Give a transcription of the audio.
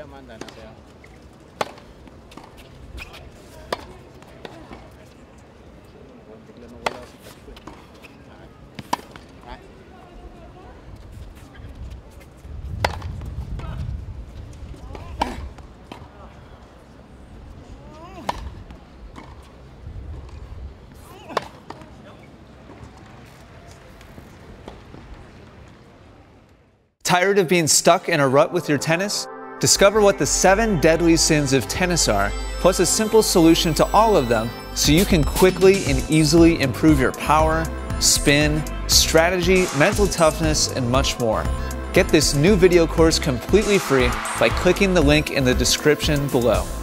Amanda natin. Bigla nung wala si Pasko. Tired of being stuck in a rut with your tennis? Discover what the 7 deadly sins of tennis are, plus a simple solution to all of them so you can quickly and easily improve your power, spin, strategy, mental toughness, and much more. Get this new video course completely free by clicking the link in the description below.